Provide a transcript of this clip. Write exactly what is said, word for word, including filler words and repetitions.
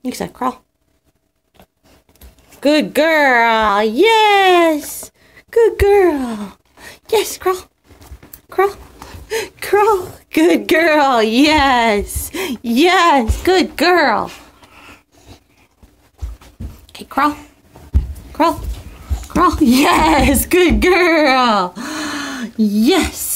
Lisa, crawl. Good girl. Yes. Good girl. Yes, crawl. Crawl. Crawl. Good girl. Yes. Yes. Good girl. Okay, crawl. Crawl. Crawl. Yes. Good girl. Yes.